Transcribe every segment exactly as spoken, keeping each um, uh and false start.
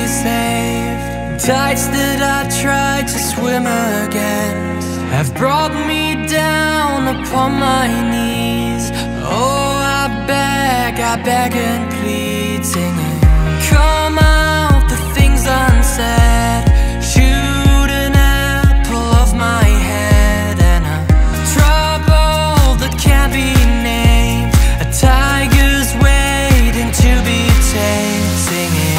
saved. Tides that I tried to swim against have brought me down upon my knees. Oh, I beg, I beg and plead, singing, come out, the things unsaid. Shoot an apple off my head, and a trouble that can't be named. A tiger's waiting to be tamed, singing,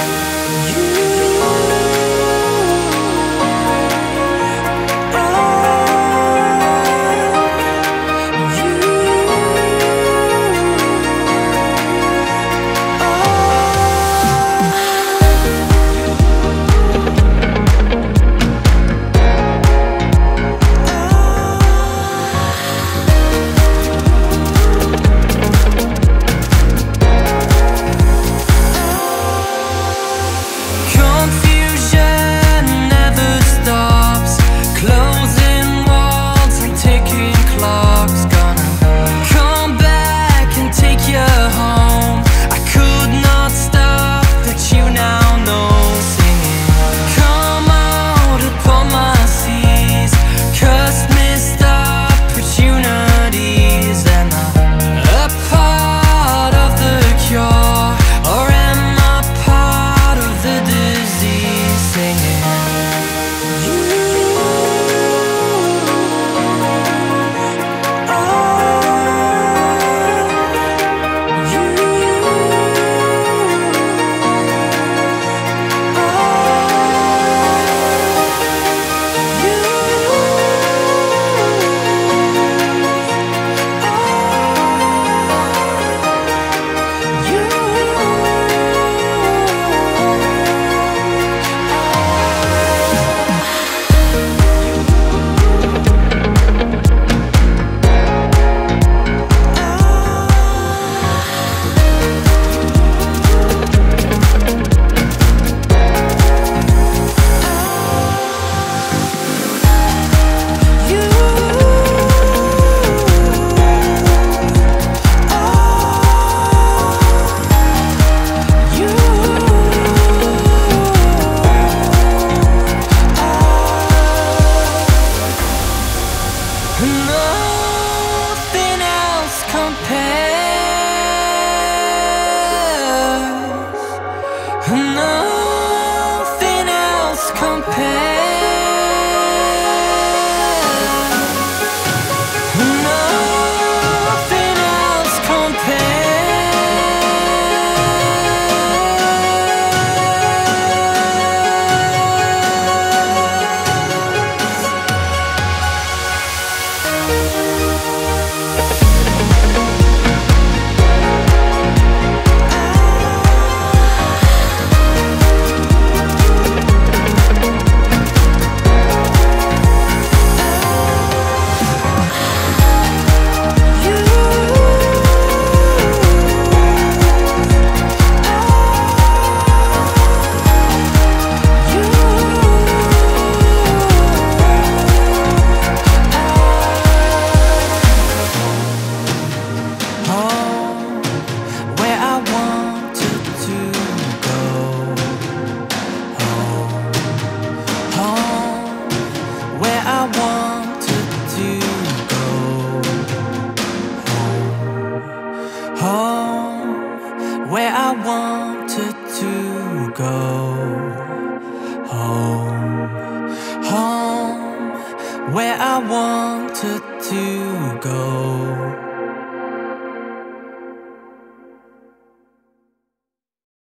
nothing else compares. Nothing else compares. Nothing else where I wanted to go. Home, home, where I wanted to go.